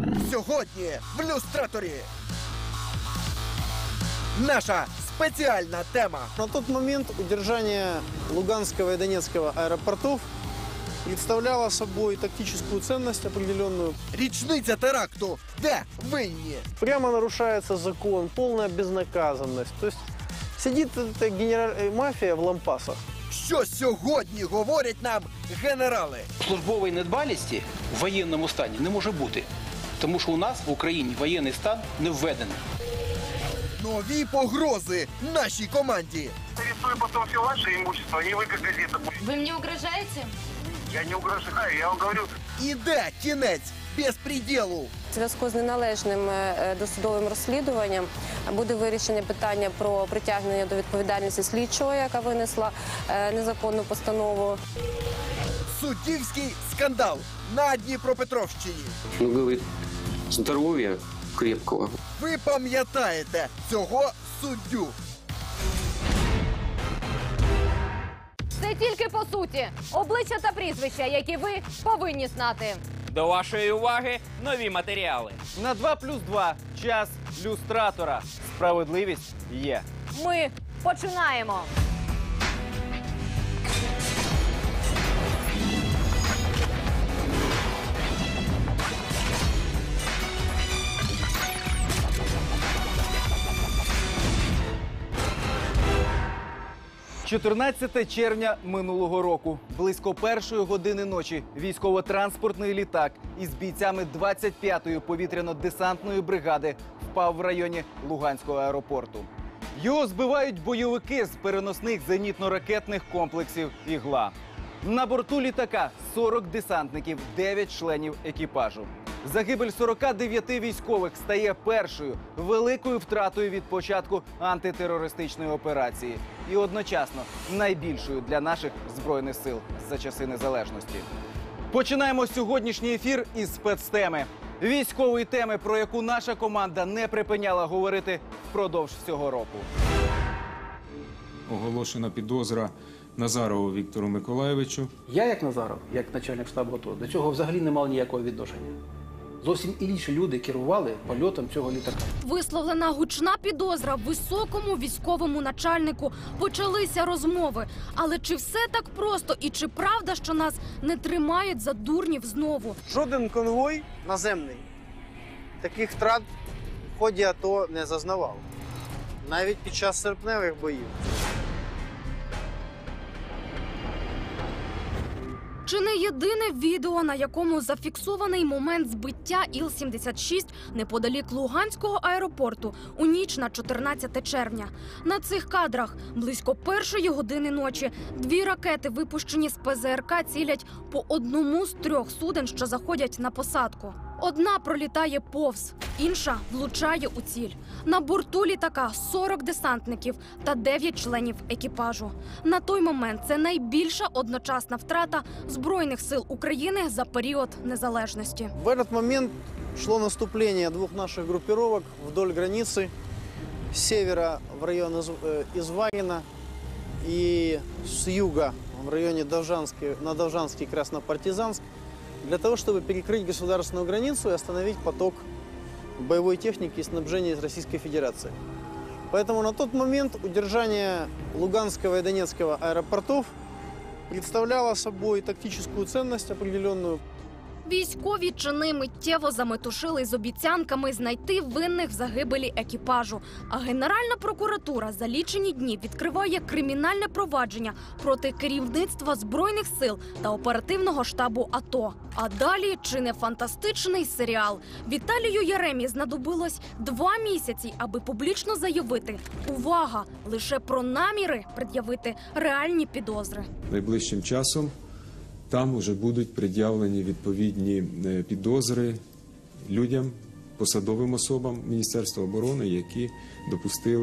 Сьогодні в люстраторі наша спеціальна тема. На тот момент удержание Луганского и Донецкого аэропортов представляло собой тактическую ценность определенную. Річниця теракту. Де винні? Прямо нарушается закон, полная безнаказанность. То есть сидит эта мафия в лампасах. Що сьогодні говорять нам генерали? Службової недбалості в воєнному стані не може бути, тому що у нас в Україні воєнний стан не введений. Нові погрози нашій команді. Арестую потом все ваше имущество, не вы как газета. Вы мне угрожаете? Я не угрожаю, я вам говорю. Іде кінець безпреділу. У зв'язку з неналежним досудовим розслідуванням буде вирішення питання про притягнення до відповідальності слідчого, яка винесла незаконну постанову. Суддівський скандал на Дніпропетровщині. Он говорит, здоровья крепкого. Ви пам'ятаєте цього суддю? Це тільки по суті. Обличчя та прізвища, які ви повинні знати. До вашої уваги нові матеріали. На 2+2 час люстратора. Справедливість є. Ми починаємо. – 14 червня минулого року. Близько 1-ї години ночі військово-транспортний літак із бійцями 25-ї повітряно-десантної бригади впав в районі Луганського аеропорту. Його збивають бойовики з переносних зенітно-ракетних комплексів «Ігла». На борту літака 40 десантників, 9 членів екіпажу. Загибель 49 військових стає першою великою втратою від початку антитерористичної операції. І одночасно найбільшою для наших Збройних сил за часи незалежності. Починаємо сьогоднішній ефір із спецтеми. Військової теми, про яку наша команда не припиняла говорити впродовж всього року. Оголошена підозра Назарову Віктору Миколайовичу. Я, як Назаров, як начальник штабу АТО, до цього взагалі не мав ніякого відношення. Зовсім інші люди керували польотом цього літака. Висловлена гучна підозра високому військовому начальнику. Почалися розмови. Але чи все так просто і чи правда, що нас не тримають за дурнів знову? Жоден конвой наземний таких втрат в ході АТО не зазнавав. Навіть під час серпневих боїв. Чи не єдине відео, на якому зафіксований момент збиття Іл-76 неподалік Луганського аеропорту у ніч на 14 червня. На цих кадрах близько 1-ї години ночі 2 ракети, випущені з ПЗРК, цілять по одному з 3 суден, що заходять на посадку. Одна пролітає повз, інша влучає у ціль. На борту літака 40 десантників та 9 членів екіпажу. На той момент це найбільша одночасна втрата Збройних сил України за період незалежності. В этот момент шло наступление 2 наших группировок вдоль границы с севера в район Извагина и с юга в районе на Довжанский Краснопартизанск, для того, чтобы перекрыть государственную границу и остановить поток боевой техники и снабжения из Российской Федерации. Поэтому на тот момент удержание Луганского и Донецкого аэропортов представляло собой тактическую ценность определенную. Військові чини миттєво заметушили з обіцянками знайти винних в загибелі екіпажу. А Генеральна прокуратура за лічені дні відкриває кримінальне провадження проти керівництва Збройних сил та оперативного штабу АТО. А далі чи не фантастичний серіал? Віталію Яремі знадобилось 2 місяці, аби публічно заявити «Увага!» лише про наміри пред'явити реальні підозри. Найближчим часом там вже будуть пред'явлені відповідні підозри людям, посадовим особам Міністерства оборони, які допустили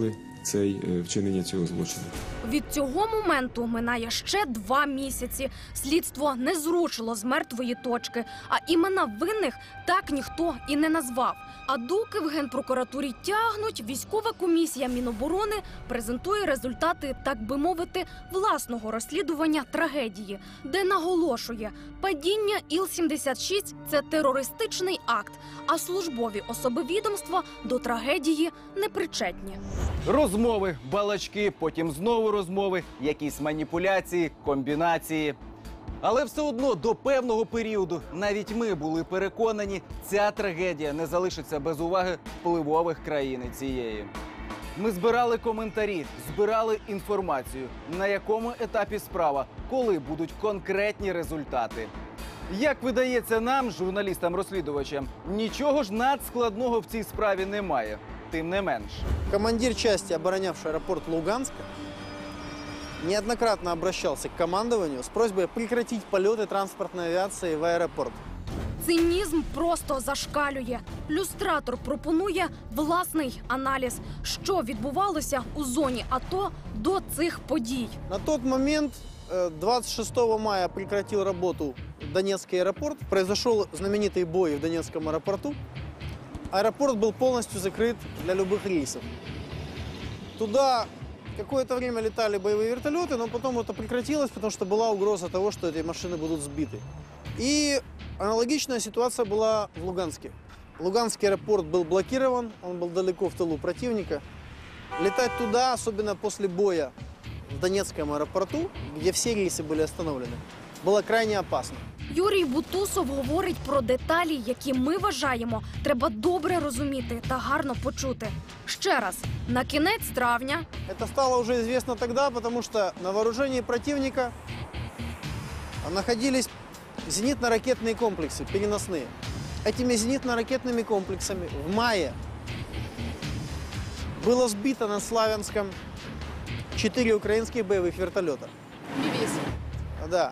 вчинення цього злочину. Від цього моменту минає ще 2 місяці. Слідство не зрушило з мертвої точки, а імена винних так ніхто і не назвав. А доки в Генпрокуратурі тягнуть, військова комісія Міноборони презентує результати, так би мовити, власного розслідування трагедії, де наголошує, падіння Іл-76 – це терористичний акт, а службові особи відомства до трагедії не причетні. Розмови, балачки, потім знову розмови, якісь маніпуляції, комбінації. Але все одно до певного періоду навіть ми були переконані, ця трагедія не залишиться без уваги впливових країн цієї. Ми збирали коментарі, збирали інформацію, на якому етапі справа, коли будуть конкретні результати. Як видається нам, журналістам-розслідувачам, нічого ж надскладного в цій справі немає. Тим не менш. Командир части, оборонявший аэропорт Луганска, неоднократно обращался к командованию с просьбой прекратить полеты транспортной авиации в аэропорт. Цинізм просто зашкалює. Люстратор пропонує власний аналіз, що відбувалося у зоні АТО до цих подій. На тот момент, 26 мая, прекратил работу Донецкий аэропорт. Произошел знаменитый бой в Донецком аэропорту. Аэропорт был полностью закрыт для любых рейсов. Туда какое-то время летали боевые вертолеты, но потом это прекратилось, потому что была угроза того, что эти машины будут сбиты. И аналогичная ситуация была в Луганске. Луганский аэропорт был блокирован, он был далеко в тылу противника. Летать туда, особенно после боя в Донецком аэропорту, где все рейсы были остановлены, было крайне опасно. Юрій Бутусов говорить про деталі, які ми вважаємо, треба добре розуміти та гарно почути. Ще раз, на кінець травня Это стало уже известно тогда, потому что на вооружении противника находились зенитно-ракетные комплексы, переносные. Этими зенитно-ракетными комплексами в мае было сбито над Славянском 4 украинских боевых вертолета. Да.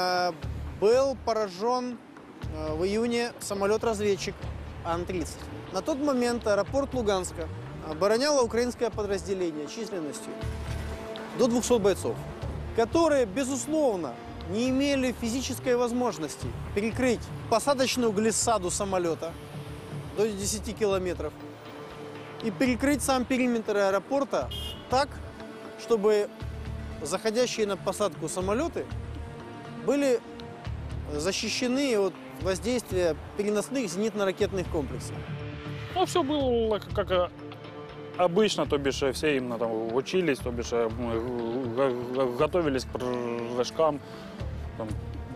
Был поражен в июне самолет-разведчик Ан-30. На тот момент аэропорт Луганска обороняло украинское подразделение численностью до 200 бойцов, которые, безусловно, не имели физической возможности перекрыть посадочную глиссаду самолета до 10 километров и перекрыть сам периметр аэропорта так, чтобы заходящие на посадку самолеты были защищены от воздействия переносных зенитно-ракетных комплексов. Ну, все было как обычно, то бишь все именно там учились, то бишь готовились к прыжкам, там,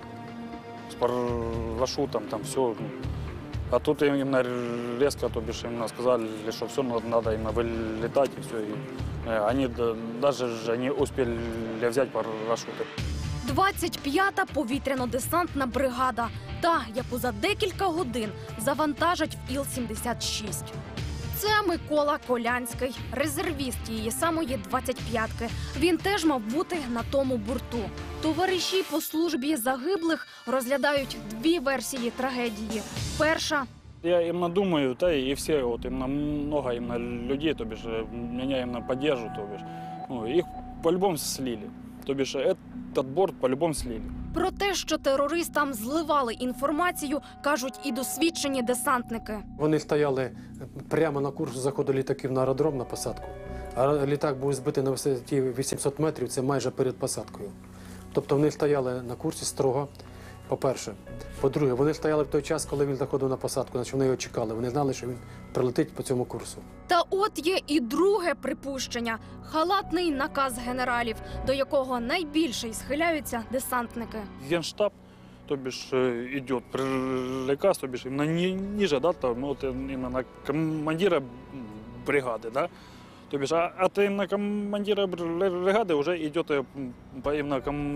с парашютом, там все. А тут именно резко, то бишь именно сказали, что все надо именно вылетать и все. И они даже не успели взять парашюты. 25-та повітряно-десантна бригада, та, яку за декілька годин завантажать в Іл-76. Це Микола Колянський, резервіст тієї самої 25-ки. Він теж мав бути на тому борту. Товариші по службі загиблих розглядають 2 версії трагедії. Перша – я именно думаю, да, и все, вот именно много именно людей, то бишь, меня именно поддерживают, то бишь, ну, их по-любому слили. То бишь, этот борт по-любому слили. Про те, що терористам зливали інформацію, кажуть і досвідчені десантники. Вони стояли прямо на курсу заходу літаків на аеродром на посадку, а літак був збитий на висоті 800 метрів, це майже перед посадкою. Тобто вони стояли на курсі строго, по-перше. По-друге, вони стояли в той час, коли він заходив на посадку, значить вони його чекали. Вони знали, що він прилетить по цьому курсу. Та от є і друге припущення – халатний наказ генералів, до якого найбільше схиляються десантники. Генштаб, то бишь, идет приказ, то бишь, именно ниже, да, там, вот, именно командира бригады, да, то бишь, от именно командира бригады уже идет именно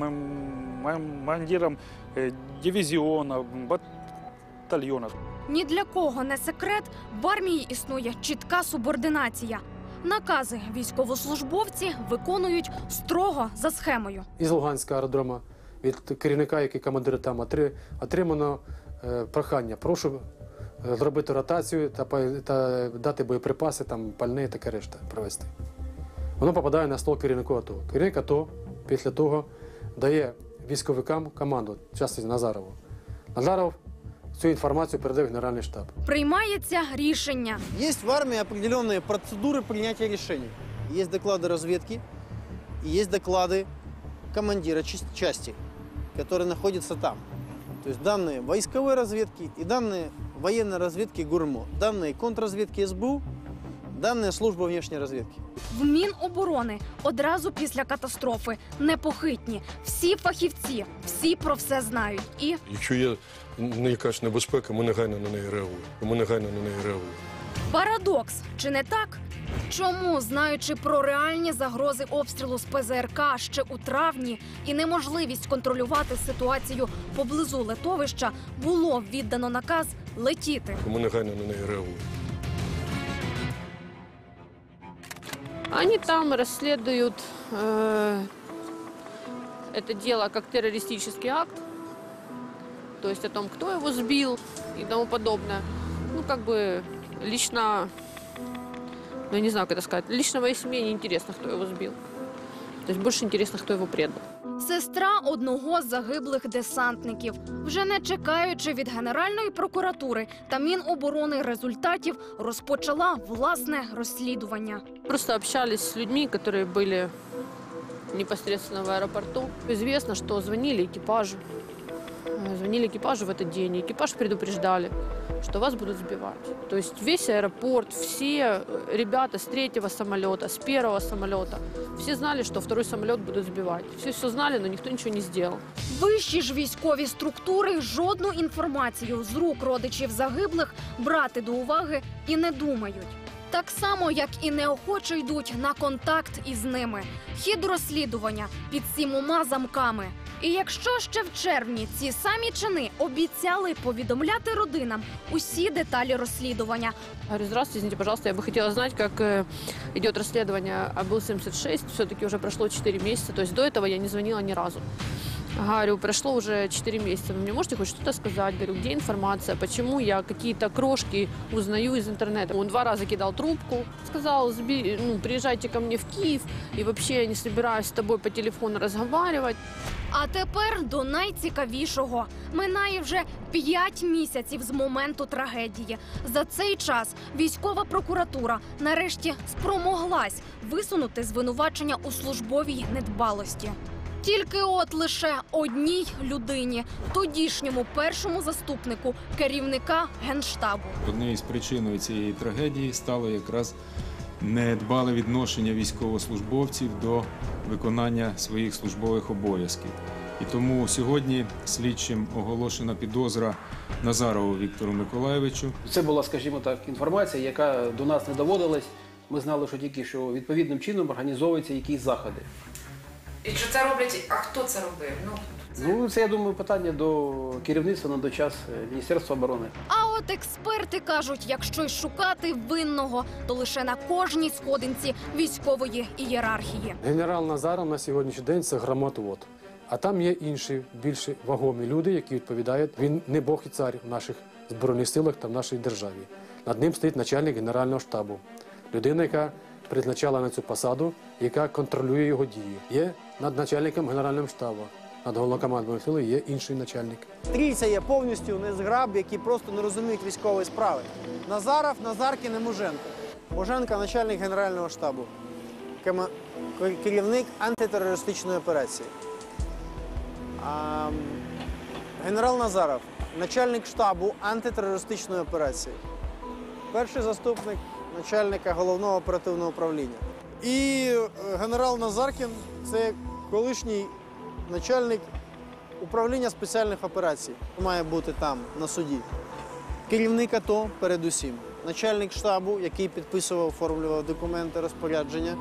командиром дивизиона, батальйона. Ні для кого не секрет, в армії існує чітка субординація. Накази військовослужбовці виконують строго за схемою. Із Луганського аеродрома від керівника, який командир там, отримано прохання. Прошу зробити ротацію та дати боєприпаси, там, пальне і таке решта привезти. воно попадає на стол керівнику АТО. Керівник АТО після того дає військовикам команду, в частності Назарову. Назаров цю інформацію передає в Генеральний штаб. Приймається рішення. Есть в армии определенные процедуры принятия решений. Есть доклады разведки и есть доклады командира части, который находится там. То есть данные войсковой разведки и данные военной разведки ГУРМО, данные контрразведки СБУ, данные службы внешней разведки. В Міноборони одразу після катастрофи непохитні. Всі фахівці, всі про все знають. І якщо є якась небезпека, ми негайно на неї реагуємо. Парадокс, чи не так? Чому, знаючи про реальні загрози обстрілу з ПЗРК ще у травні і неможливість контролювати ситуацію поблизу литовища, було віддано наказ летіти? Ми негайно на неї реагуємо. Они там расследуют это дело как террористический акт, то есть о том, кто его сбил и тому подобное. Ну, как бы лично, ну, я не знаю, как это сказать, лично моей семье не интересно, кто его сбил. То есть больше интересно, кто его предал. Сестра одного з загиблих десантників, вже не чекаючи від Генеральної прокуратури та Міноборони результатів, розпочала власне розслідування. Просто общались с людьми, которые были непосредственно в аэропорту. Известно, что звонили экипажу в этот день. Экипаж предупреждали, что вас будут сбивать. То есть весь аэропорт, все ребята с 3-го самолета, с 1-го самолета, все знали, что 2-й самолет будут сбивать. Все знали, но никто ничего не сделал. Вищі ж військові структури жодну інформацію з рук родичів загиблих брати до уваги і не думають. Так само, як і неохоче йдуть на контакт із ними. Хід розслідування під 7 замками. І якщо ще в червні ці самі чини обіцяли повідомляти родинам усі деталі розслідування. Говорю, здравствуйте, извините, пожалуйста, я бы хотела знать, как идет расследование об Ил-76. Все-таки уже прошло 4 месяца, то есть до этого я не звонила ни разу. Говорю, прошло уже 4 месяца, вы мне можете хоть что-то сказать? Говорю, где информация, почему я какие-то крошки узнаю из интернета? Он 2 раза кидал трубку, сказал, приезжайте ко мне в Киев, и вообще я не собираюсь с тобой по телефону разговаривать. А тепер до найцікавішого. Минає вже 5 місяців з моменту трагедії. За цей час військова прокуратура нарешті спромоглась висунути звинувачення у службовій недбалості. Тільки от лише одній людині, тодішньому першому заступнику керівника Генштабу. Однією з причин цієї трагедії стало якраз недбале відношення військовослужбовців до виконання своїх службових обов'язків. І тому сьогодні слідчим оголошена підозра Назарову Віктору Миколайовичу. Це була, скажімо так, інформація, яка до нас не доводилась. Ми знали, що тільки що відповідним чином організовуються якісь заходи. І що це роблять, а хто це робив? Ну, це, я думаю, питання до керівництва на той час Міністерства оборони. А от експерти кажуть, якщо й шукати винного, то лише на кожній сходинці військової ієрархії. Генерал Назаров на сьогоднішній день – це громадвод. А там є інші, більш вагомі люди, які відповідають. Він не Бог і цар в наших Збройних силах та в нашій державі. Над ним стоїть начальник Генерального штабу. Людина, яка призначала на цю посаду, яка контролює його дії. Є над начальником Генерального штабу. Над головнокомандувальним сили є інший начальник. Стрільця є повністю незграб, які просто не розуміють військової справи. Назаров, Назаркін і Муженко. Муженко – начальник Генерального штабу, керівник антитерористичної операції. Генерал Назаров – начальник штабу антитерористичної операції. Перший заступник начальника головного оперативного управління. І генерал Назаркін – це колишній начальник управління спеціальних операцій. Має бути там, на суді. Керівник АТО передусім. Начальник штабу, який підписував, оформлював документи, розпорядження.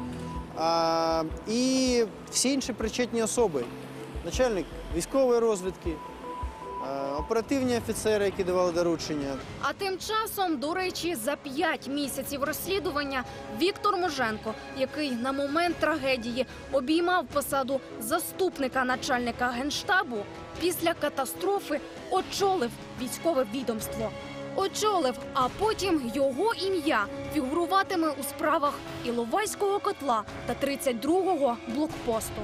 І всі інші причетні особи. Начальник військової розвідки, оперативні офіцери, які давали доручення. А тим часом, до речі, за 5 місяців розслідування Віктор Муженко, який на момент трагедії обіймав посаду заступника начальника Генштабу, після катастрофи очолив військове відомство. очолив, а потім його ім'я фігуруватиме у справах Іловайського котла та 32-го блокпосту.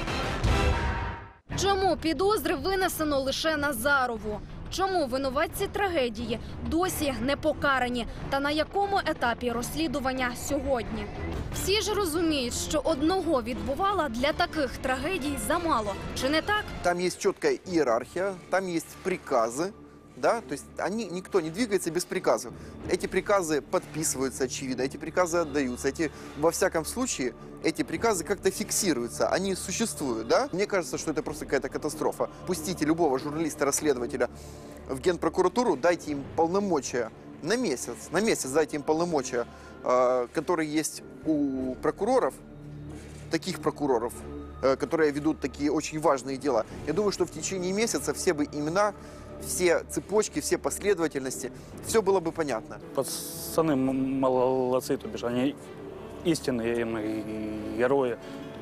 Чому підозри винесено лише Назарову? Чому винуватці трагедії досі не покарані? Та на якому етапі розслідування сьогодні? Всі ж розуміють, що одного відбувала для таких трагедій замало. Чи не так? Там есть четкая иерархия, там есть приказы, да, то есть никто не двигается без приказов. Эти приказы подписываются, очевидно, эти приказы отдаются, во всяком случае, эти приказы как-то фиксируются, они существуют, да. Мне кажется, что это просто какая-то катастрофа. Пустите любого журналиста-расследователя в Генпрокуратуру, дайте им полномочия на месяц дайте им полномочия, которые есть у прокуроров, таких прокуроров, которые ведут такие очень важные дела. Я думаю, что в течение месяца все бы имена, все цепочки, все последовательности, все было бы понятно. Пацаны молодцы, то бишь, они истинные герои.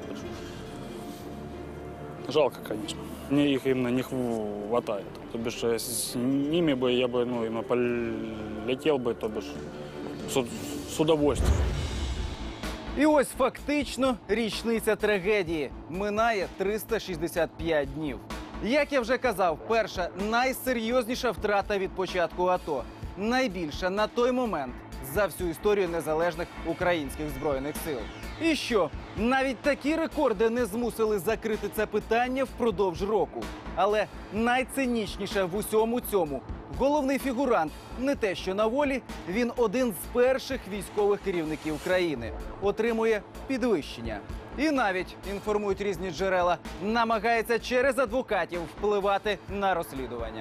Жалко, конечно. Мне их именно не хватает. То бишь, с ними бы я бы, именно полетел бы, то бишь, с удовольствием. І ось фактично річниця трагедії. Минає 365 днів. Як я вже казав, перша найсерйозніша втрата від початку АТО. Найбільша на той момент за всю історію незалежних українських Збройних сил. І що? Навіть такі рекорди не змусили закрити це питання впродовж року. Але найцинічніше в усьому цьому – головний фігурант не те, що на волі, він один з перших військових керівників країни. Отримує підвищення. І навіть, інформують різні джерела, намагається через адвокатів впливати на розслідування.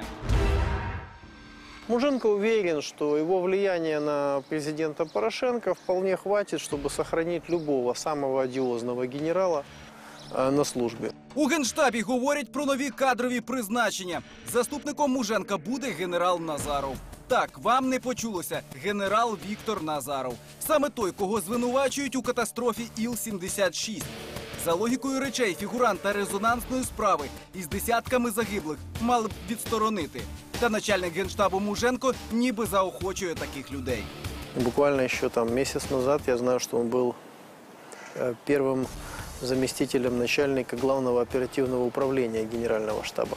Муженко уверен, что его влияние на президента Порошенко вполне хватит, чтобы сохранить любого самого одиозного генерала на службі. У Генштабі говорять про нові кадрові призначення. Заступником Муженка буде генерал Назаров. Так, вам не почулося. Генерал Віктор Назаров. Саме той, кого звинувачують у катастрофі Іл-76. За логікою речей, фігуранта резонансної справи із десятками загиблих мали б відсторонити. Та начальник Генштабу Муженко ніби заохочує таких людей. Буквально ще місяць назад я знаю, що він був першим заместителем начальника Главного оперативного управления Генерального штаба.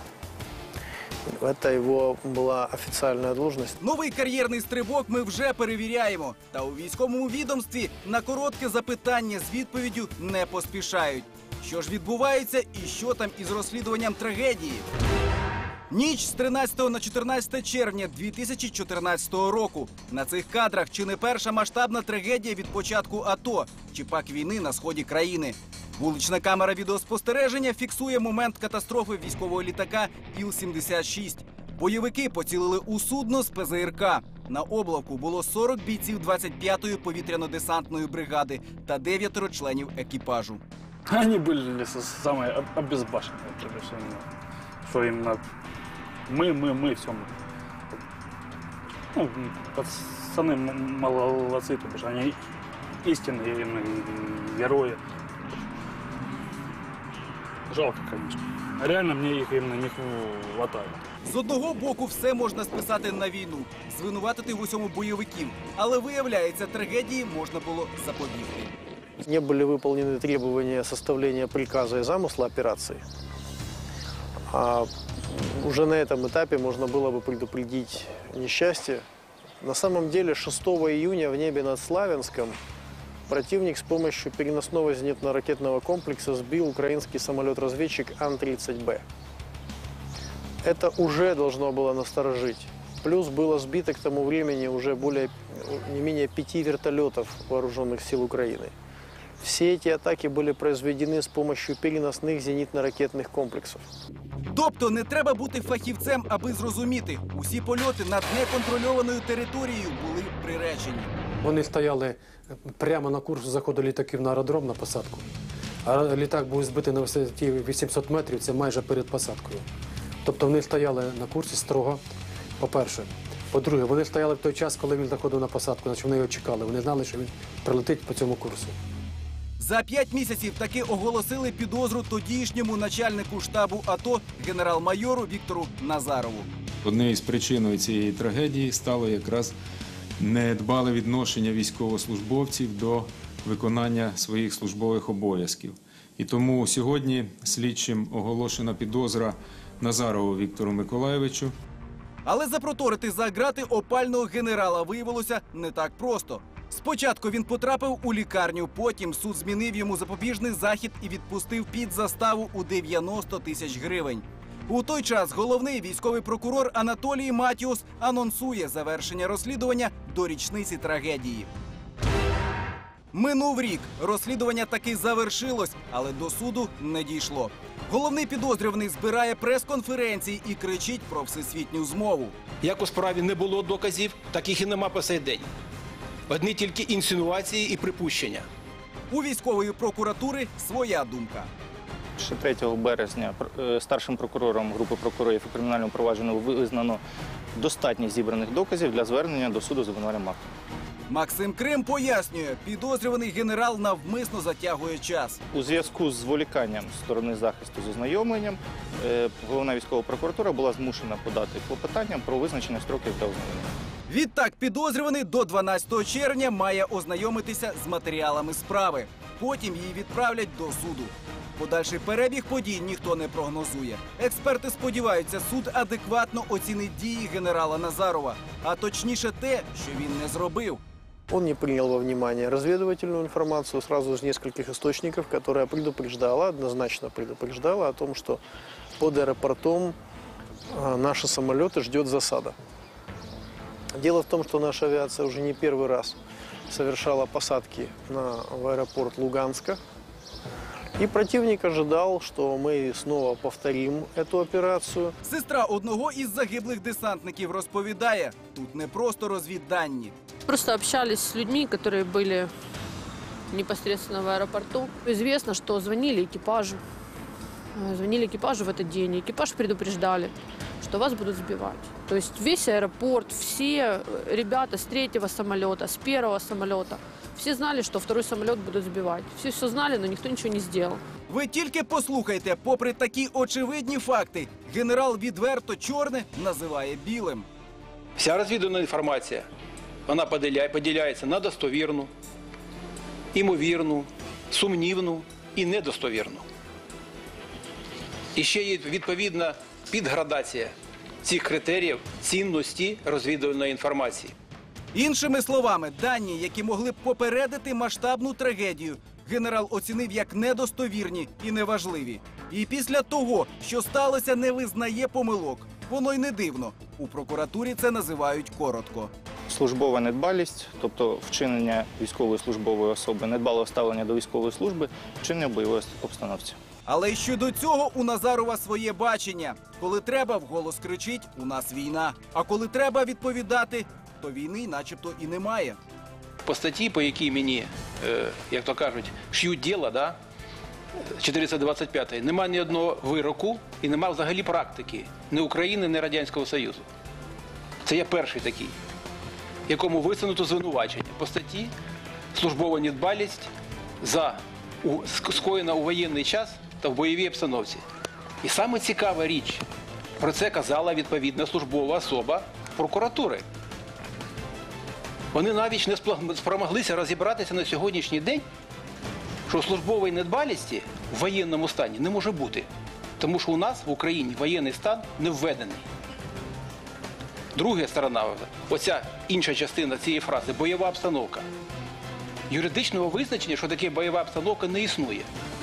Это его була офіційна должность. Новий кар'єрний стрибок ми вже перевіряємо. Та у військовому відомстві на коротке запитання з відповіддю не поспішають. Що ж відбувається і що там із розслідуванням трагедії? Ніч з 13 на 14 червня 2014 року. На цих кадрах чи не перша масштабна трагедія від початку АТО, чи пак війни на сході країни. Вулична камера відеоспостереження фіксує момент катастрофи військового літака Іл-76. Бойовики поцілили у судно з ПЗРК. На облавку було 40 бійців 25-ї повітряно-десантної бригади та 9 членів екіпажу. Они были самые обезбашенные, что именно мы все. Пацаны молодцы, то бишь, они истинные герои. Жалко, конечно. Реально мне их именно не хватает. З одного боку все можна списати на війну, звинуватити в усьому бойовиків. Але виявляється, трагедії можна було запобігти. Не были выполнены требования составления приказа и замысла операции. А уже на этом этапе можно было бы предупредить несчастье. На самом деле 6 июня в небе над Славянском противник с помощью переносного зенитно-ракетного комплекса сбил украинский самолет-разведчик Ан-30Б. Это уже должно было насторожить. Плюс было сбито к тому времени уже не менее 5 вертолетов вооруженных сил Украины. Все эти атаки были произведены с помощью переносных зенитно-ракетных комплексов. Тобто не треба бути фахівцем, аби зрозуміти, усі польоти над неконтрольованою територією були приречені. Вони стояли прямо на курсу заходу літаків на аеродром на посадку. А літак був збитий на висоті 800 метрів, це майже перед посадкою. Тобто вони стояли на курсі строго, по-перше. По-друге, вони стояли в той час, коли він заходив на посадку, значить вони його чекали. Вони знали, що він прилетить по цьому курсу. За 5 місяців таки оголосили підозру тодішньому начальнику штабу АТО генерал-майору Віктору Назарову. Однією з причин цієї трагедії стало якраз недбале відношення військовослужбовців до виконання своїх службових обов'язків. І тому сьогодні слідчим оголошена підозра Назарову Віктору Миколайовичу. Але запроторити за грати опального генерала виявилося не так просто. Спочатку він потрапив у лікарню, потім суд змінив йому запобіжний захід і відпустив під заставу у 90 тисяч гривень. У той час головний військовий прокурор Анатолій Матіус анонсує завершення розслідування до річниці трагедії. Минув рік. Розслідування таки завершилось, але до суду не дійшло. Головний підозрюваний збирає прес-конференції і кричить про всесвітню змову. Як у справі не було доказів, так їх і нема по сей день. Одні тільки інсинуації і припущення. У військової прокуратури своя думка. Ще 3 березня старшим прокурором групи прокурорів у кримінальному провадженні визнано достатньо зібраних доказів для звернення до суду з обвинувальним актом. Максим Крим пояснює, підозрюваний генерал навмисно затягує час. У зв'язку з зволіканням сторони захисту з ознайомленням головна військова прокуратура була змушена подати клопотання про визначення строків для ознайомлення. Відтак підозрюваний до 12 червня має ознайомитися з матеріалами справи. Потім її відправлять до суду. Подальший перебіг подій ніхто не прогнозує. Експерти сподіваються, суд адекватно оцінить дії генерала Назарова, а точніше те, що він не зробив. Он не принял во внимание разведывательную информацию сразу из нескольких источников, которая предупреждала, однозначно предупреждала о том, что под аэропортом наши самолеты ждет засада. Дело в том, что наша авиация уже не первый раз совершала посадки в аэропорт Луганска. И противник ожидал, что мы снова повторим эту операцию. Сестра одного із загиблих десантників розповідає, тут не просто розвіддані. Просто общались с людьми, которые были непосредственно в аэропорту. Известно, что звонили экипажу в этот день. Экипаж предупреждали, что вас будут сбивать. То есть весь аэропорт, все ребята с 3-го самолета, с 1-го самолета, все знали, что 2-й самолет будут сбивать. Все знали, но никто ничего не сделал. Ви тільки послухайте, попри такі очевидні факти, генерал відверто чорне називає білим. Вся розвідувана інформація, вона поділяється на достовірну, імовірну, сумнівну і недостовірну. І ще є відповідна підградація цих критеріїв цінності розвідувальної інформації. Іншими словами, дані, які могли б попередити масштабну трагедію, генерал оцінив як недостовірні і неважливі. І після того, що сталося, не визнає помилок. Воно й не дивно. У прокуратурі це називають коротко. Службова недбалість, тобто вчинення військової службової особи, недбалого ставлення до військової служби, вчинення в бойовій обстановці. Але щодо цього у Назарова своє бачення. Коли треба, вголос кричить «У нас війна». А коли треба відповідати, то війни начебто і немає. По статті, по якій мені, як то кажуть, ш'ють діло, 425-ї, немає ні одного вироку і немає взагалі практики ні України, ні Радянського Союзу. Це я перший такий, якому висунуто звинувачення по статті «Службова недбалість скоєна у воєнний час та в бойовій обстановці». І саме цікава річ, про це казала відповідна службова особа прокуратури. Вони навіть не спромоглися розібратися на сьогоднішній день, що службової недбалісті в воєнному стані не може бути. Тому що у нас в Україні воєнний стан не введений. Друга сторона, оця інша частина цієї фрази – бойова обстановка. Юридичного визначення, що таке бойова обстановка, не існує.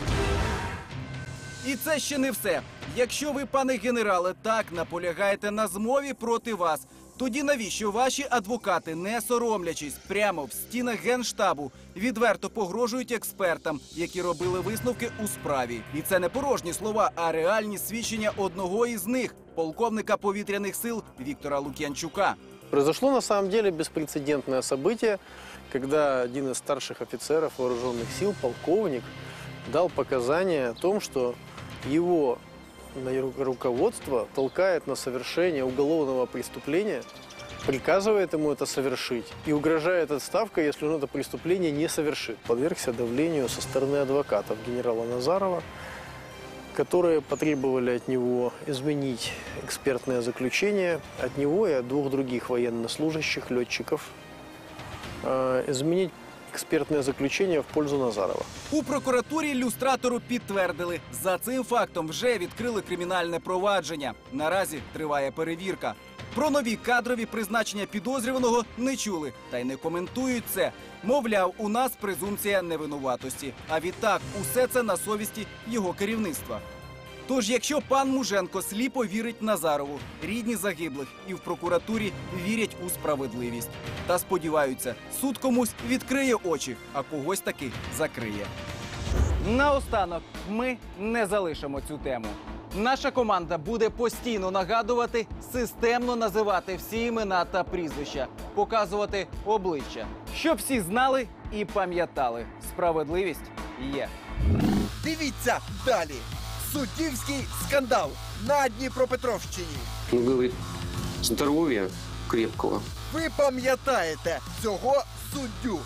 І це ще не все. Якщо ви, пане генерале, так наполягаєте на змові проти вас, тоді навіщо ваші адвокати, не соромлячись, прямо в стінах Генштабу відверто погрожують експертам, які робили висновки у справі? І це не порожні слова, а реальні свідчення одного із них – полковника повітряних сил Віктора Лук'янчука. Произошло на самом деле беспрецедентное событие, когда один из старших офицеров вооруженных сил, полковник, дал показания о том, что его руководство толкает на совершение уголовного преступления, приказывает ему это совершить и угрожает отставкой, если он это преступление не совершит. Подвергся давлению со стороны адвокатов генерала Назарова, которые потребовали от него изменить экспертное заключение, от него и от двух других военнослужащих, летчиков, изменить експертне заключення в пользу Назарова. У прокуратурі люстратору підтвердили, за цим фактом вже відкрили кримінальне провадження. Наразі триває перевірка. Про нові кадрові призначення підозрюваного не чули та й не коментують це. Мовляв, у нас презумпція невинуватості. А відтак, усе це на совісті його керівництва. Тож, якщо пан Муженко сліпо вірить Назарову, рідні загиблих і в прокуратурі вірять у справедливість. Та сподіваються, суд комусь відкриє очі, а когось таки закриє. Наостанок, ми не залишимо цю тему. Наша команда буде постійно нагадувати, системно називати всі імена та прізвища, показувати обличчя. Щоб всі знали і пам'ятали, справедливість є. Дивіться далі. Суддівський скандал на Дніпропетровщині. Он говорит, здоров'я крепкого. Ви пам'ятаєте цього суддю?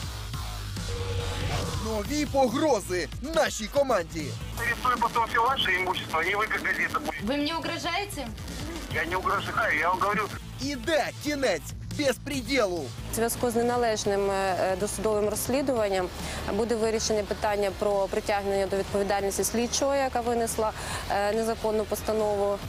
Нові погрози нашій команді. Арестую потом все ваше имущество, не вы как газета будете. Вы мне угрожаете? Я не угрожаю, я вам говорю. Іде кінець безпреділу. У зв'язку з неналежним досудовим розслідуванням буде вирішення питання про притягнення до відповідальності слідчого, яка винесла незаконну постанову.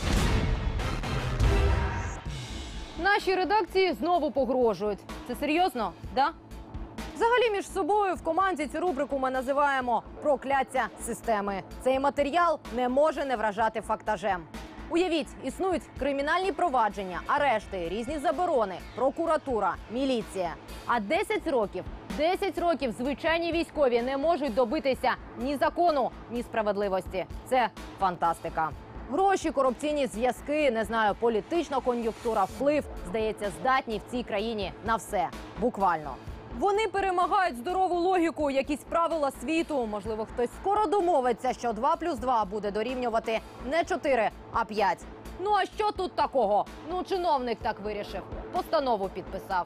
Нашій редакції знову погрожують. Це серйозно? Да? Взагалі між собою в команді цю рубрику ми називаємо «Прокляття системи». Цей матеріал не може не вражати фактажем. Уявіть, існують кримінальні провадження, арешти, різні заборони, прокуратура, міліція. А 10 років звичайні військові не можуть добитися ні закону, ні справедливості. Це фантастика. Гроші, корупційні зв'язки, не знаю, політична кон'юнктура, вплив, здається, здатні в цій країні на все. Буквально. Вони перемагають здорову логіку, якісь правила світу. Можливо, хтось скоро домовиться, що 2+2 буде дорівнювати не 4, а 5. Ну а що тут такого? Ну, чиновник так вирішив. Постанову підписав.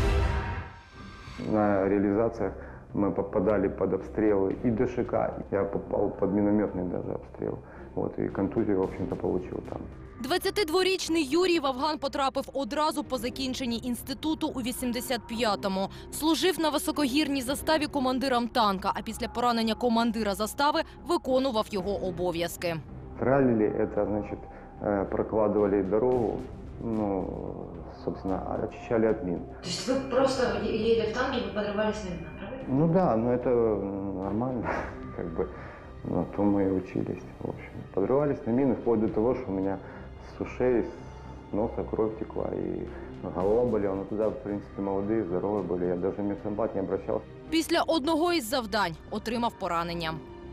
На реализациях мы попадали под обстрелы и ДШК. Я попал под минометный даже обстрел. Вот, и контузию, в общем-то, получил там. 22-річний Юрій в Афган потрапив одразу по закінченні інституту у 85-му. Служив на високогірній заставі командиром танка, а після поранення командира застави виконував його обов'язки. Тралили, это, значит, прокладывали дорогу, ну, собственно, очищали от мин. То есть вы просто, едя в танке, вы подрывались на минах, правильно? Ну да, но это нормально, как бы, на то мы и учились, в общем. Подрывались на мины вплоть до того, что у меня с ушей, с носа кровь текла, и голова болела, но тогда, в принципе, молодые, здоровые были, я даже в медсанбат не обращался. Після одного із завдань отримав поранення.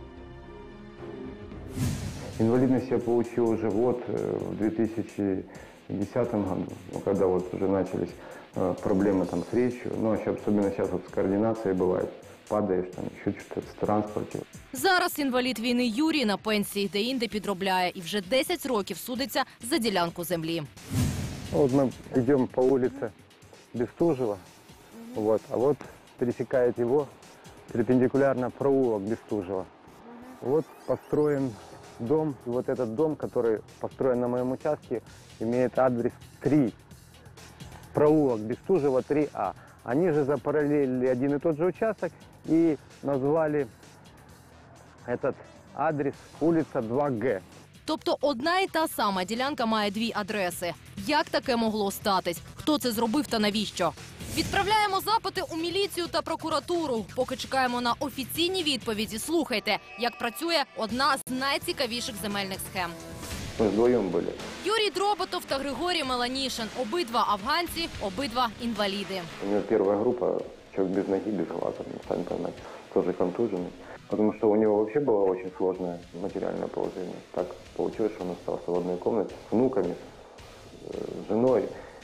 Инвалидность я получил уже в 2010 году, когда вот уже начались проблемы там с речью, ну, особенно сейчас вот с координацией бывает. Падаєш, там, ще щось в транспорті. Зараз інвалід війни Юрій на пенсії де-інде підробляє і вже 10 років судиться за ділянку землі. Вот мы идем по улице Бестужева, вот, а вот пересекает его перпендикулярно проулок Бестужева. Вот построен дом, и вот этот дом, который построен на моем участке, имеет адрес 3, проулок Бестужева 3А. Они же запараллелили один и тот же участок и назвали этот адрес улица 2Г. Тобто одна і та сама ділянка має дві адреси. Як таке могло статись? Хто це зробив та навіщо? Відправляємо запити у міліцію та прокуратуру. Поки чекаємо на офіційні відповіді, слухайте, як працює одна з найцікавіших земельних схем. Мы вдвоем были. Юрій Дроботов та Григорій Меланішин. Обидва афганці, обидва інваліди. У него первая группа, человек без ноги, без глаза, сами понимаете, тоже контуженный. Потому что у него вообще было очень сложное материальное положение. Так получилось, что он остался в одной комнате с внуками, с женой,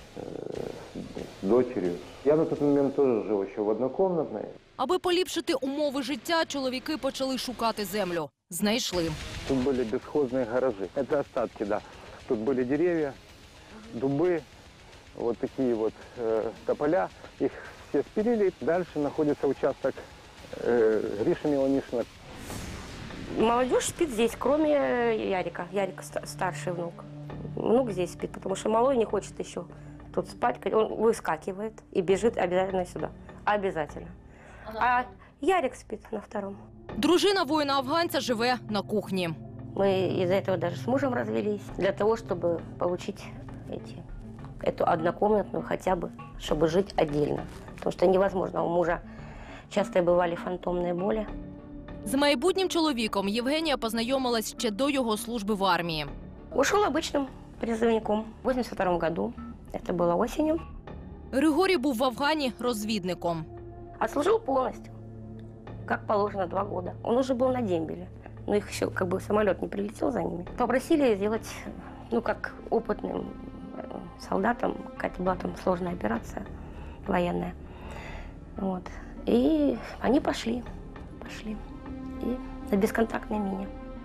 с дочерью. Я на тот момент тоже жил еще в однокомнатной. Аби поліпшити умови життя, чоловіки почали шукати землю. Знайшли. Тут были бесхозные гаражи. Это остатки, да. Тут были деревья, дубы, вот такие вот тополя. Их все спилили. Дальше находится участок Гриши Меланишина. Молодежь спит здесь, кроме Ярика. Ярик старший внук. Внук здесь спит, потому что малой не хочет еще тут спать. Он выскакивает и бежит обязательно сюда. Обязательно. А Ярик спит на втором. Дружина воїна-афганця живе на кухні. Мы из-за этого даже с мужем развелись. Для того, чтобы получить эту однокомнатную хотя бы, чтобы жить отдельно. Потому что невозможно. У мужа часто бывали фантомные боли. З майбутнім чоловіком Євгенія познайомилась ще до його служби в армії. Ушел обычным призывником в 82 году. Это было осенью. Григорій був в Афгані розвідником. Отслужил полностью, как положено, 2 года. Он уже был на дембеле. Но их еще как бы самолет не прилетел за ними. Попросили сделать, как опытным солдатам, какая-то была там сложная операция военная. Вот. И они пошли. И на бесконтактной мине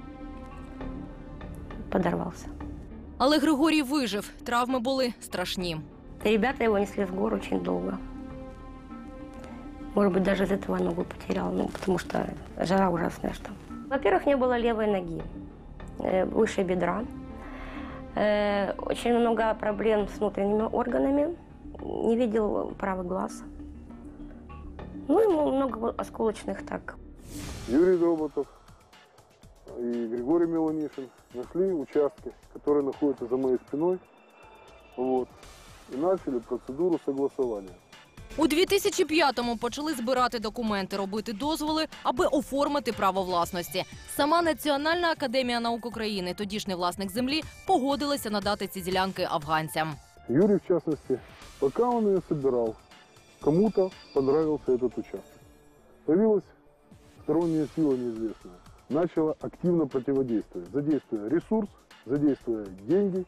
подорвался. Але Григорій вижив. Травми були страшні. Ребята его несли с гор очень долго. Может быть, даже из этого ногу потерял, потому что жара ужасная. Что. Во-первых, не было левой ноги, выше бедра. Очень много проблем с внутренними органами. Не видел правый глаз. Ему много осколочных так. Юрий Дроботов и Григорий Меланишин нашли участки, которые находятся за моей спиной, и начали процедуру согласования. У 2005-му почали збирати документи, робити дозволи, аби оформити право власності. Сама Національна академія наук України, тодішній власник землі, погодилася надати ці ділянки афганцям. Юрий, в частности, пока он ее собирал, кому-то понравился этот участок. Появилась сторонняя сила неизвестная. Начала активно противодействовать, задействуя ресурс, задействуя деньги,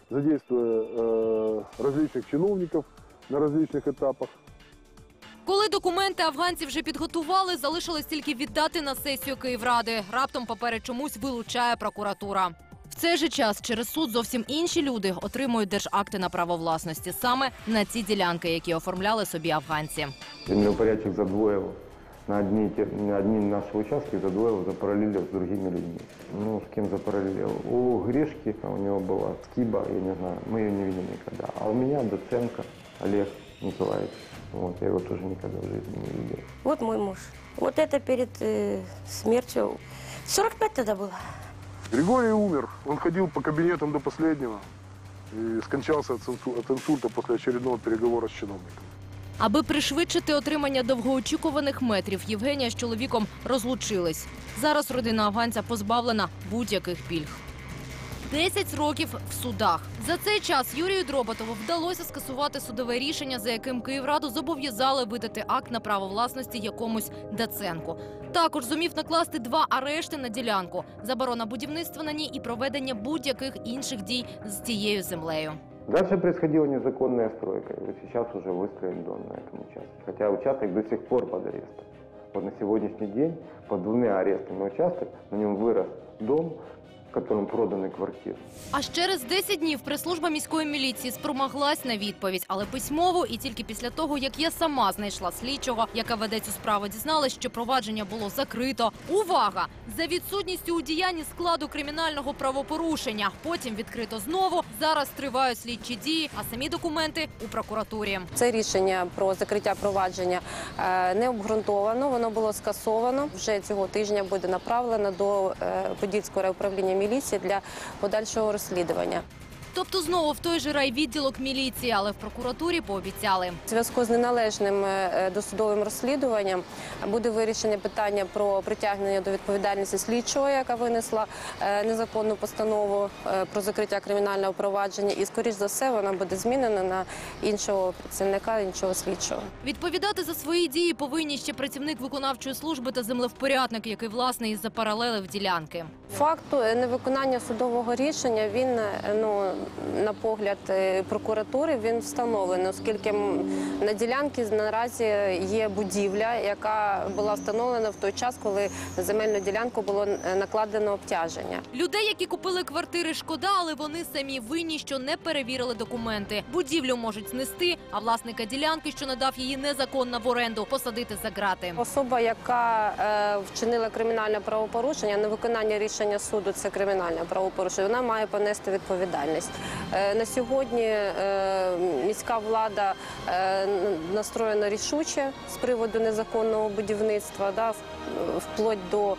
задействуя различных чиновников на различных этапах. Коли документи афганці вже підготували, залишилось тільки віддати на сесію Київради. Раптом папери чомусь вилучає прокуратура. В цей же час через суд зовсім інші люди отримують держакти на право власності саме на ці ділянки, які оформляли собі афганці. Землеупорядчик задвоил на одни наши участки, задвоил, запараллелил с другими людьми. С кем запараллелил? У Гришки, у него была скиба, я не знаю, мы ее не видели никогда. А у меня Доценко Олег Николаевич. Я его тоже никогда в жизни не видел. Вот мой муж. Вот это перед смертью. 45 тогда было. Григорий умер. Он ходил по кабинетам до последнего и скончался от инсульта после очередного переговора с чиновником. Аби пришвидшити отримання довгоочікуваних метрів, Євгенія з чоловіком розлучились. Зараз родина афганця позбавлена будь-яких пільг. 10 років в судах. За цей час Юрію Дроботову вдалося скасувати судове рішення, за яким Київраду зобов'язали видати акт на право власності якомусь Доценку. Також зумів накласти 2 арешти на ділянку, заборона будівництва на ній і проведення будь-яких інших дій з цією землею. Дальше происходила незаконная стройка. И вот сейчас уже выстроен дом на этом участке. Хотя участок до сих пор под арестом. Вот на сегодняшний день под 2 арестами участок, на нем вырос дом, в котором проданы квартиры. Аж через 10 днів прес-служба міської міліції спромоглась на відповідь, але письмово, і тільки після того, як я сама знайшла слідчого, яка веде цю справу, дізналась, що провадження було закрито. Увага! За відсутністю у діянні складу кримінального правопорушення. Потім відкрито знову. Зараз тривають слідчі дії, а самі документи у прокуратурі. Це рішення про закриття провадження не обґрунтовано, воно було скасовано. Вже цього тижня буде направлено до Подільського райуправління міліції для подальшого розслідування. Тобто знову в той же райвідділок міліції, але в прокуратурі пообіцяли. У зв'язку з неналежним досудовим розслідуванням буде вирішення питання про притягнення до відповідальності слідчого, яка винесла незаконну постанову про закриття кримінального провадження. І, скоріш за все, вона буде змінена на іншого працівника, іншого слідчого. Відповідати за свої дії повинні ще працівник виконавчої служби та землевпорядник, який, власне, із запаралелив ділянки. Факт невиконання судового рішення, він на погляд прокуратури, він встановлений, оскільки на ділянці наразі є будівля, яка була встановлена в той час, коли на земельну ділянку було накладено обтяження. Людей, які купили квартири, шкода, але вони самі винні, що не перевірили документи. Будівлю можуть знести, а власника ділянки, що надав її незаконно в оренду, посадити за ґрати. Особа, яка вчинила кримінальне правопорушення, невиконання рішення суду – це кримінальне правопорушення, вона має понести відповідальність. На сьогодні міська влада настроєна рішуче з приводу незаконного будівництва, вплоть до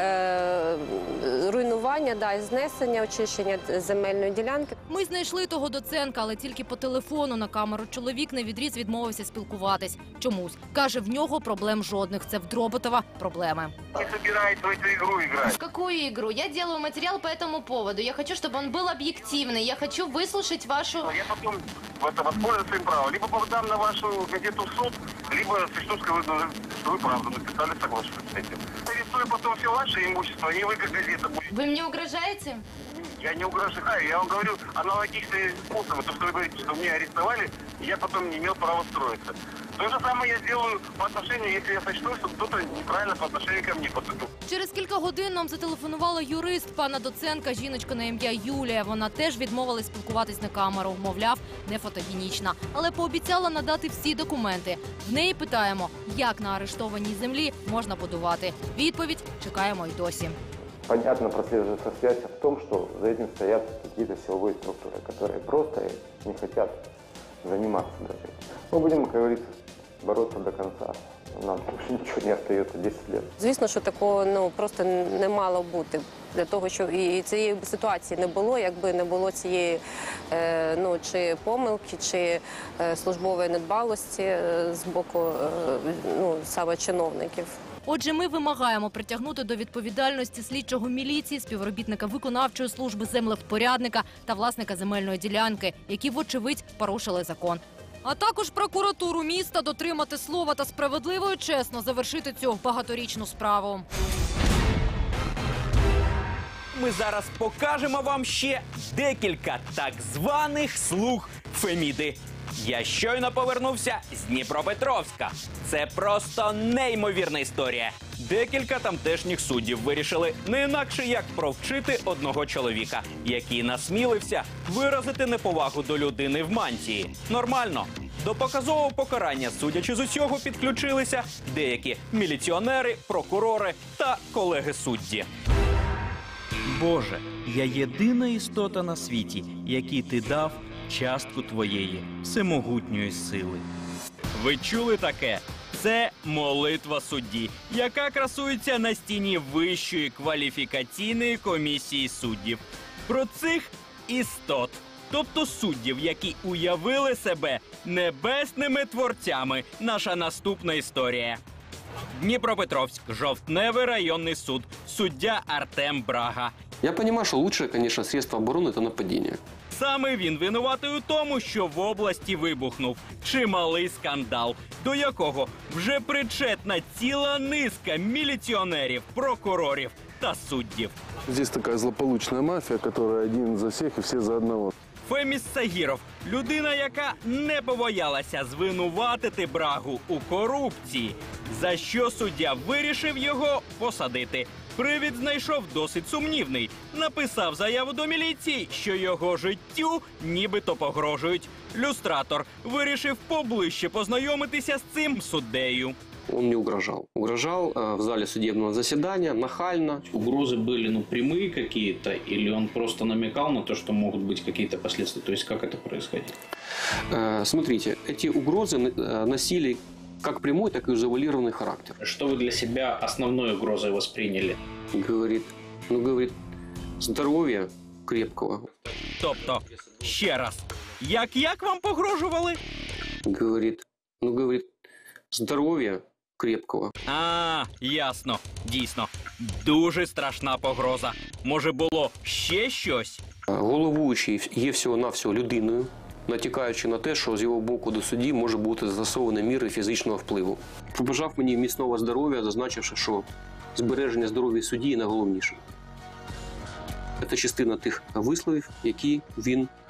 руйнування, і знесення, очищення земельної ділянки. Ми знайшли того Доценка, але тільки по телефону на камеру. Чоловік навідріз відмовився спілкуватись. Чомусь. Каже, в нього проблем жодних. Це в Дроботова проблеми. Не собираюсь в эту игру играть. В какую игру? Я делаю материал по этому поводу. Я хочу, чтобы он был объективный. Я хочу выслушать вашу... Я потом воспользуюсь своим правом. Либо подам на вашу газету в суд, либо сочту, что вы правду написали, соглашусь с этим. Арестую потом все ваше имущество, и вы как газета будете. Вы мне угрожаете? Я не угрожаю, я вам говорю аналогичные способы. То, что вы говорите, что меня арестовали, и я потом не имел права строиться. То же самое я сделаю по отношению, если я сочту, что кто-то неправильно по отношению ко мне поступил. Через кілька годин нам зателефонувала юрист пана Доценка, жіночка на ім'я Юлія. Вона теж відмовилась спілкуватись на камеру. Мовляв, не фотогенічна. Але пообіцяла надати всі документи. В неї питаємо, як на арештованій землі можна будувати. Відповідь чекаємо й досі. Понятно, прослеживается связь в том, что за этим стоят какие-то силовые структуры, которые просто не хотят заниматься даже. Мы будем, как говорится, бороться до конца. Нам больше ничего не остается 10 лет. Звісно, що такого просто не мало бути. Для того, що і цієї ситуації не було, якби не було цієї чи помилки, чи службової недбалості з боку саме чиновників. Отже, ми вимагаємо притягнути до відповідальності слідчого міліції, співробітника виконавчої служби, землевпорядника та власника земельної ділянки, які, вочевидь, порушили закон. А також прокуратуру міста дотримати слова та справедливо і чесно завершити цю багаторічну справу. Ми зараз покажемо вам ще декілька так званих слуг Феміди. Я щойно повернувся з Дніпропетровська. Це просто неймовірна історія. Декілька тамтешніх суддів вирішили не інакше, як провчити одного чоловіка, який насмілився виразити неповагу до людини в мантії. Нормально. До показового покарання, судячи з усього, підключилися деякі міліціонери, прокурори та колеги-судді. Боже, я єдина істота на світі, якій ти дав частку твоєї всемогутньої сили. Ви чули таке? Це молитва судді, яка красується на стіні Вищої кваліфікаційної комісії суддів. Про цих істот, тобто суддів, які уявили себе небесними творцями, наша наступна історія. Дніпропетровськ, Жовтневий районний суд, суддя Артем Брага. Я понимаю, что лучшее, конечно, средство обороны – это нападение. Саме він винуватий у тому, що в області вибухнув чималий скандал, до якого вже причетна ціла низка міліціонерів, прокурорів та суддів. Здесь такая злополучная мафия, которая один за всех и все за одного. Феміс Сагіров – людина, яка не побоялася звинуватити Брагу у корупції, за що суддя вирішив його посадити. Привід знайшов досить сумнівний. Написав заяву до міліції, що його життю нібито погрожують. Люстратор вирішив поближче познайомитися з цим суддею. Он не угрожал. Угрожал в зале судебного заседания, нахально. Угрозы были, прямые какие-то, или он просто намекал на то, что могут быть какие-то последствия? То есть как это происходило? Смотрите, эти угрозы носили как прямой, так и завуалированный характер. Что вы для себя основной угрозой восприняли? Говорит, здоровья крепкого. Тобто, ще раз, як вам погрожували? Говорит, здоровья крепкого. А, ясно. Дійсно, дуже страшна погроза. Може, було ще щось? Головуючий є всього-навсього людиною, натякаючи на те, що з його боку до судді може бути застосовані міри фізичного впливу. Побажав мені міцного здоров'я, зазначивши, що збереження здоров'я судді найголовніше. Це частина тих висловів, які він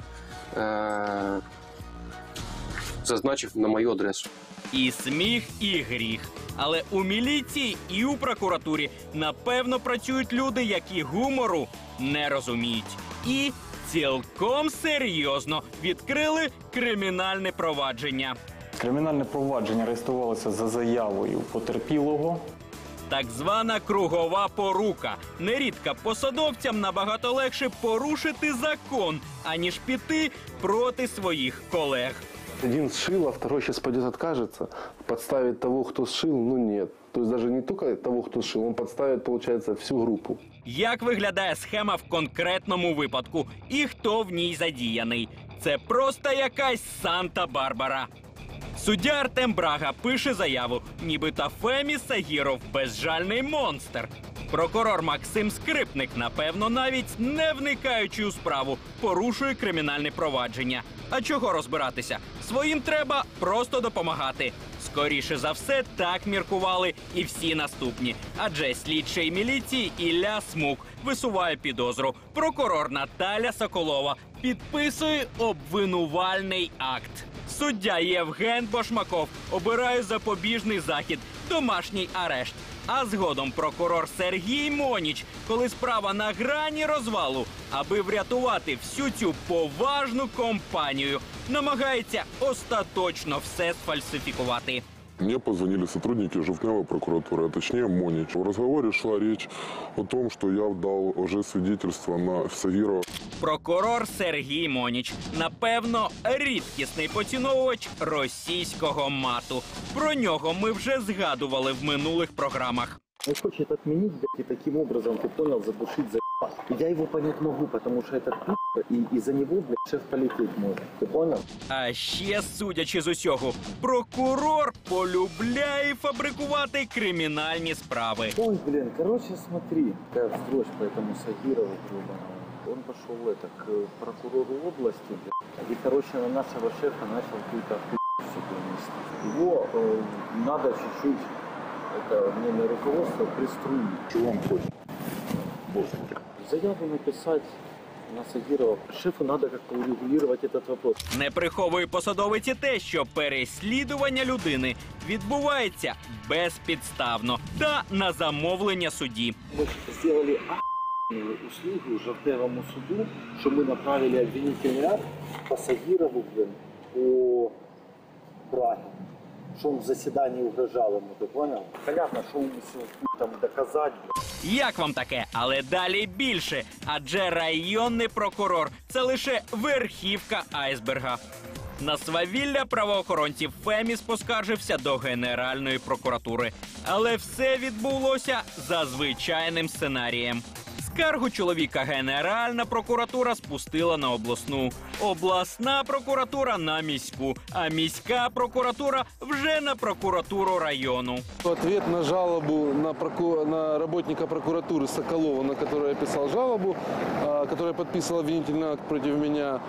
зазначив на мою адресу. І сміх, і гріх. Але у міліції і у прокуратурі напевно працюють люди, які гумору не розуміють. І цілком серйозно відкрили кримінальне провадження. Кримінальне провадження реєструвалося за заявою потерпілого. Так звана кругова порука. Нерідко посадовцям набагато легше порушити закон, аніж піти проти своїх колег. Один сшил, а второй сейчас пойдет откажется. Подставить того, кто сшил, ну нет. То есть даже не только того, кто сшил, он подставит, получается, всю группу. Як виглядає схема в конкретному випадку і хто в ній задіяний? Це просто якась Санта-Барбара. Суддя Артем Брага пише заяву, нібито Феміс Сагіров – безжальний монстр. Прокурор Максим Скрипник, напевно, навіть не вникаючи у справу, порушує кримінальне провадження. А чого розбиратися? Своїм треба просто допомагати. Скоріше за все, так міркували і всі наступні. Адже слідчий міліції Ілля Смук висуває підозру. Прокурор Наталя Соколова підписує обвинувальний акт. Суддя Євген Башмаков обирає запобіжний захід – домашній арешт. А згодом прокурор Сергій Моніч, коли справа на грані розвалу, аби врятувати всю цю поважну компанію, намагається остаточно все сфальсифікувати. Мне позвонили сотрудники Жовтневой прокуратуры, а точнее Монич. В разговоре шла речь о том, что я дал лжесвидетельство на Сагирова. Прокурор Сергій Моніч, напевно, рідкісний поціновувач російського мату. Про нього ми вже згадували в минулих програмах. Он хочет отменить, блядь, и таким образом, ты понял, задушить за***. Я его понять могу, потому что это пи***, и из-за него, блядь, шеф полететь может. Ты понял? А ще, судячи з усього, прокурор полюбляє фабрикувати кримінальні справи. Ой, блин, короче, смотри, какая встреча по этому Сагирову, он пошел к прокурору области, блядь, и, короче, на нашего шефа начал какую-то хуйню себе нести. Его надо чуть-чуть... Это мнение руководства пристроить. Чего он хочет? Заяву написать на Сагирова. Шефу надо как-то урегулировать этот вопрос. Не приховує посадовець і те, що переслідування людини відбувається безпідставно та на замовлення судді. Мы сделали охуенную услугу Жовтневому суду, что мы направили обвинительный акт по Сагирову, блин, по Браге. Что он в заседании угрожал ему, ты понял? Понятно, что он там доказать. Як вам таке? Але далі більше. Адже районний прокурор – це лише верхівка айсберга. На свавілля правоохоронців Феміс поскаржився до Генеральної прокуратури. Але все відбулося за звичайним сценарієм. Скаргу чоловіка Генеральна прокуратура спустила на обласну. Обласна прокуратура на міську. А міська прокуратура вже на прокуратуру району. Ответ на жалобу на работника прокуратуры Соколова, на которую я писал жалобу, которая подписывала обвинительный акт против меня,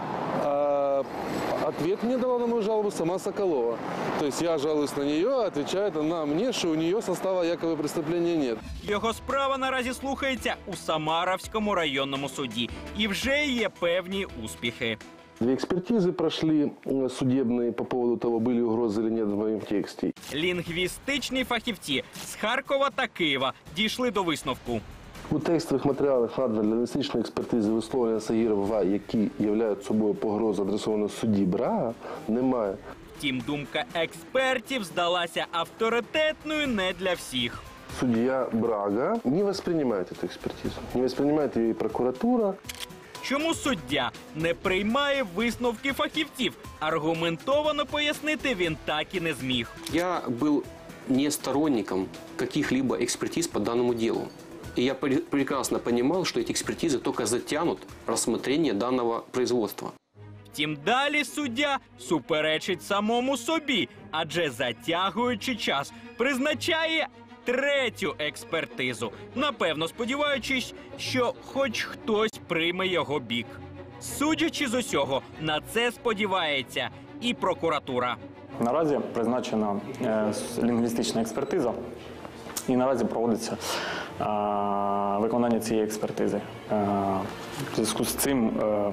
ответ мне дала на мою жалобу сама Соколова. То есть я жалуюсь на нее, отвечает она мне, что у нее состава якобы преступления нет. Його справа наразі слухається у Самаровському районному суді. І вже є певні успіхи. 2 экспертизы прошли судебные по поводу того, были угрозы или нет в моем тексте. Лінгвістичні фахівці з Харкова та Києва дійшли до висновку. У текстових матеріалах надано для лінгвістичної експертизи висловлення Сагірова, які являють собою погрозу адресовану судді Брага, немає. Втім, думка експертів здалася авторитетною не для всіх. Судья Брага не воспринимает эту экспертизу, не воспринимает ее и прокуратура. Чому суддя не приймає висновки фахівців? Аргументовано пояснити він так і не зміг. Я был не сторонником каких-либо экспертиз по данному делу. И я прекрасно понимал, что эти экспертизы только затянут рассмотрение данного производства. Втім, далі суддя суперечить самому собі, адже затягуючи час, призначає третю експертизу, напевно сподіваючись, що хоч хтось прийме його бік. Судячи з усього, на це сподівається і прокуратура. Наразі призначена лінгвістична експертиза і наразі проводиться виконання цієї експертизи. В зв'язку з цим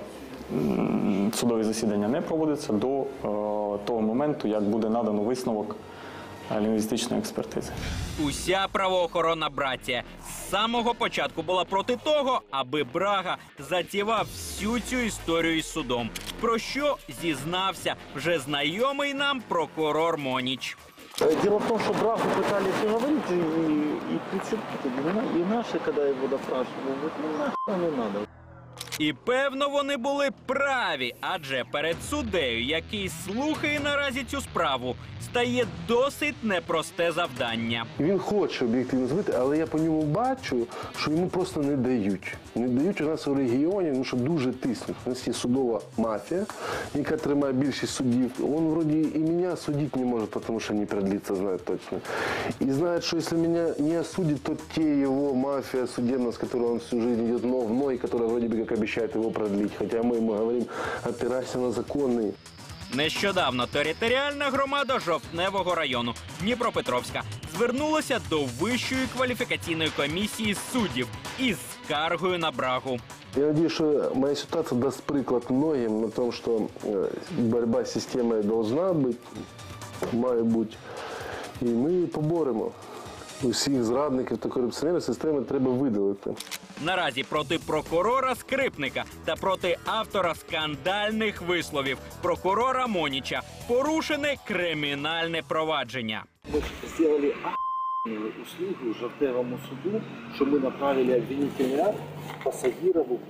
судові засідання не проводяться до того моменту, як буде надано висновок лінгвістичної експертизи. Уся правоохоронна братія з самого початку була проти того, аби Брага затівав всю цю історію із судом, про що зізнався вже знайомий нам прокурор Моніч. Дело в том, что Брагу пытались уговорить, и причем, и наши, когда его допрашивали, говорят, ну нахуй не надо. І певно вони були праві, адже перед суддею, який слухає наразі цю справу, стає досить непросте завдання. Він хоче об'єктивно звити, але я по ньому бачу, що йому просто не дають. Не дають у нас у регіоні, ну, що дуже тиснуть. У нас є судова мафія, яка тримає більшість суддів. Він вроді і мене судити не може, тому що не продлиться, знає точно. І знає, що якщо мене не осудить, то те його мафія судебна, з якою він всю життя йде в ноги, яка вроді би як обіцяє його продлити. Хоча ми йому говоримо, опирайся на законний. Нещодавно територіальна громада Жовтневого району Дніпропетровська звернулася до Вищої кваліфікаційної комісії суддів із скаргою на Брагу. Я надеюсь, что моя ситуация даст приклад многим на том, что борьба с системой должна быть, має бути. І ми поборемо усіх зрадників та корупціонерів, системи треба видалити. Наразі проти прокурора Скрипника та проти автора скандальних висловів прокурора Моніча порушене кримінальне провадження. Мы сделали охуенную услугу Жовтневому суду, что мы направили обвинительный акт по Сагирову,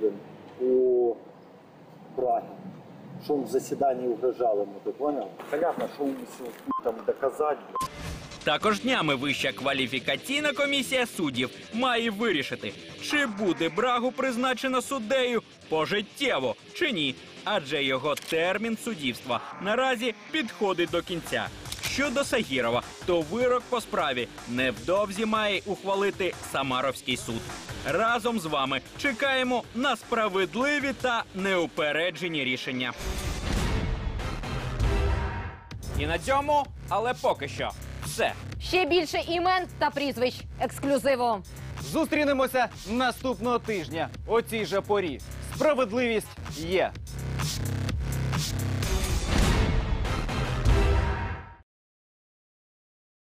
по Браге, что он в заседании угрожал ему, ты понял? Понятно, что умысел там доказать. Також днями Вища кваліфікаційна комісія суддів має вирішити, чи буде Брагу призначено суддею пожиттєво чи ні, адже його термін суддівства наразі підходить до кінця. Щодо Сагірова, то вирок по справі невдовзі має ухвалити Самаровський суд. Разом з вами чекаємо на справедливі та неупереджені рішення. І на цьому, але поки що, все. Ще більше імен та прізвищ ексклюзиву. Зустрінемося наступного тижня о цій же порі. Справедливість є.